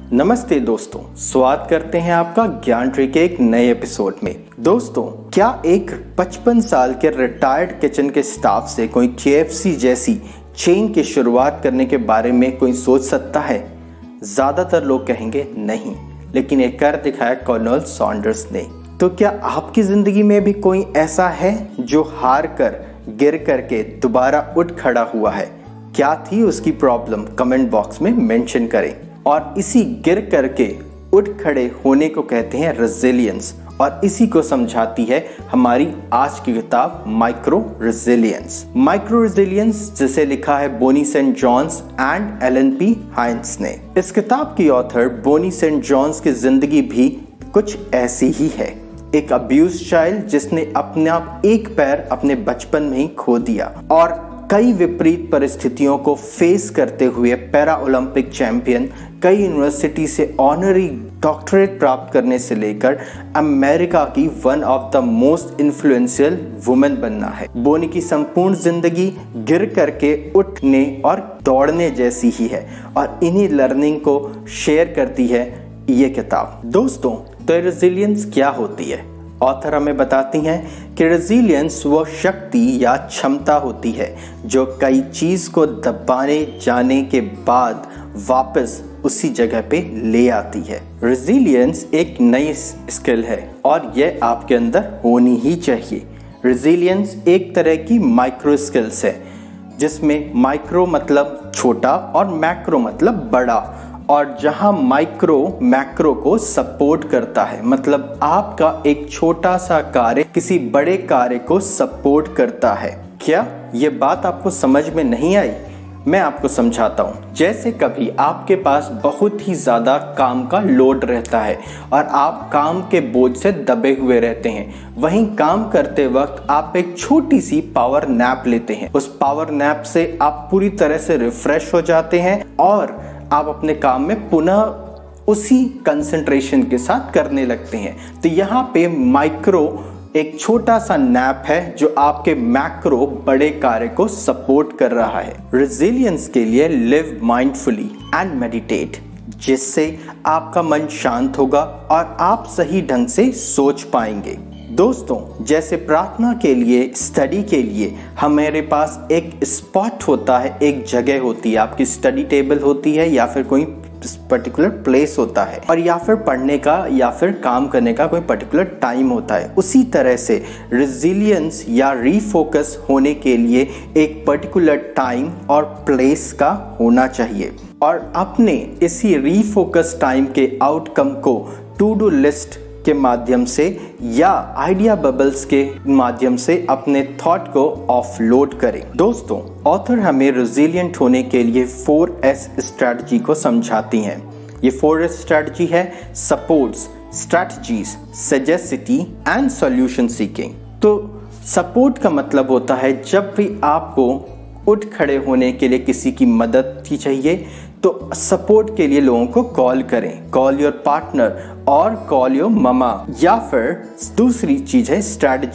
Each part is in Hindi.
नमस्ते दोस्तों, स्वागत करते हैं आपका ज्ञान ट्री के एक नए एपिसोड में। दोस्तों, क्या एक 55 साल के रिटायर्ड किचन के स्टाफ से कोई KFC जैसी चेन की शुरुआत करने के बारे में कोई सोच सकता है? ज्यादातर लोग कहेंगे नहीं, लेकिन एक कर दिखाया कर्नल सॉन्डर्स ने। तो क्या आपकी जिंदगी में भी कोई ऐसा है जो हार कर गिर करके दोबारा उठ खड़ा हुआ है? क्या थी उसकी प्रॉब्लम? कमेंट बॉक्स में मेंशन करें। और इसी गिर करके उठ खड़े होने को कहते हैं रेजिलियंस, और इसी को समझाती है हमारी आज की किताब माइक्रो रेजिलियंस। माइक्रो रेजिलियंस जिसे लिखा है Bonnie Saint Johns and Allen P Haines ने। इस किताब की ऑथर बोनी सेंट जॉन्स की जिंदगी भी कुछ ऐसी ही है। एक अब्यूज चाइल्ड जिसने अपना एक पैर अपने बचपन में ही खो दिया और कई विपरीत परिस्थितियों को फेस करते हुए पैरा ओलंपिक चैंपियन, कई यूनिवर्सिटी से ऑनरी डॉक्टरेट प्राप्त करने से लेकर अमेरिका की one of the most influential women बनना है। बोनी की संपूर्ण जिंदगी गिर करके उठने और दौड़ने जैसी ही है, और इन्हीं लर्निंग को शेयर करती है ये किताब। दोस्तों, तो रेजिलियंस क्या होती है? ऑथर हमें बताती हैं कि रेजिलियंस वो शक्ति या क्षमता होती है जो कई चीज को दबाने जाने के बाद वापस उसी जगह पे ले आती है। रेजिलियंस एक नई स्किल है और यह आपके अंदर होनी ही चाहिए। रेजिलियंस एक तरह की माइक्रो स्किल्स है, जिसमें माइक्रो मतलब छोटा और मैक्रो मतलब बड़ा, और जहां माइक्रो मैक्रो को सपोर्ट करता है। मतलब आपका एक छोटा सा कार्य किसी बड़े कार्य को सपोर्ट करता है। क्या ये बात आपको समझ में नहीं आई? मैं आपको समझाता हूँ। जैसे कभी आपके पास बहुत ही ज़्यादा काम का लोड रहता है और आप काम के बोझ से दबे हुए रहते हैं, वहीं काम करते वक्त आप एक छोटी सी पावर नैप लेते हैं। उस पावर नैप से आप पूरी तरह से रिफ्रेश हो जाते हैं और आप अपने काम में पुनः उसी कंसंट्रेशन के साथ करने लगते हैं। तो यहाँ पे माइक्रो एक छोटा सा नैप है जो आपके मैक्रो बड़े कार्य को सपोर्ट कर रहा है। रेजिलियंस के लिए लिव माइंडफुली एंड मेडिटेट, जिससे आपका मन शांत होगा और आप सही ढंग से सोच पाएंगे। दोस्तों, जैसे प्रार्थना के लिए, स्टडी के लिए हमारे पास एक स्पॉट होता है, एक जगह होती है, आपकी स्टडी टेबल होती है या फिर कोई पर्टिकुलर प्लेस होता है, और या फिर पढ़ने का या फिर काम करने का कोई पर्टिकुलर टाइम होता है। उसी तरह से रेजिलियंस या रीफोकस होने के लिए एक पर्टिकुलर टाइम और प्लेस का होना चाहिए, और अपने इसी रीफोकस टाइम के आउटकम को टू डू लिस्ट के माध्यम से या आइडिया बबल्स के माध्यम से अपने थॉट को ऑफलोड करें। दोस्तों, ऑथर हमें रेजिलिएंट होने के लिए 4S स्ट्रेटजी को समझाती हैं। ये 4S स्ट्रेटजी है: supports, strategies, sagacity and solution seeking. तो सपोर्ट का मतलब होता है जब भी आपको उठ खड़े होने के लिए किसी की मदद की चाहिए, तो सपोर्ट के लिए लोगों को कॉल करें। कॉल योर पार्टनर और कॉल योर ममा। या फिर दूसरी चीज है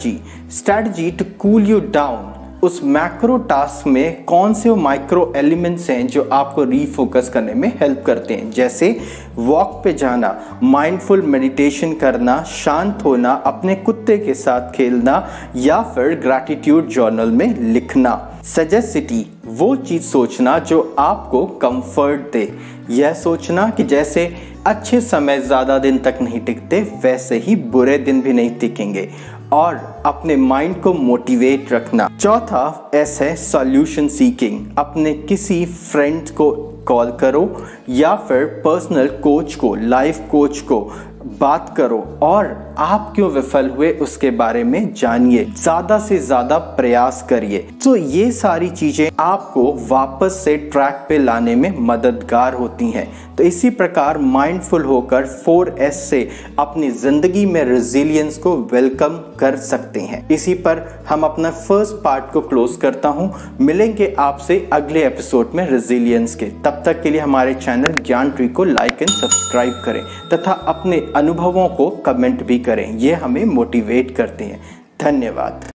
strategy to cool you down. उस मैक्रो टास्क में कौन से माइक्रो एलिमेंट्स हैं जो आपको रीफोकस करने में हेल्प करते हैं, जैसे वॉक पे जाना, माइंडफुल मेडिटेशन करना, शांत होना, अपने कुत्ते के साथ खेलना, या फिर ग्रैटिट्यूड जर्नल में लिखना। सजेसिटी, वो चीज सोचना जो आपको कंफर्ट दे। यह सोचना कि जैसे अच्छे समय ज्यादा दिन तक नहीं टिकते, वैसे ही बुरे दिन भी नहीं टिकेंगे, और अपने माइंड को मोटिवेट रखना। चौथा S है सॉल्यूशन सीकिंग। अपने किसी फ्रेंड को कॉल करो या फिर पर्सनल कोच को, लाइफ कोच को बात करो और आप क्यों विफल हुए उसके बारे में जानिए। ज्यादा से ज्यादा प्रयास करिए। तो ये सारी चीजें आपको वापस से ट्रैक पे लाने में मददगार होती हैं। तो इसी प्रकार माइंडफुल होकर 4S से अपनी जिंदगी में रेजिलियंस को वेलकम कर सकते हैं। इसी पर हम अपना फर्स्ट पार्ट को क्लोज करता हूँ। मिलेंगे आपसे अगले एपिसोड में रेजिलियंस के। तब तक के लिए हमारे चैनल ज्ञान ट्री को लाइक एंड सब्सक्राइब करें तथा अपने अनुभवों को कमेंट भी करें। ये हमें मोटिवेट करते हैं। धन्यवाद।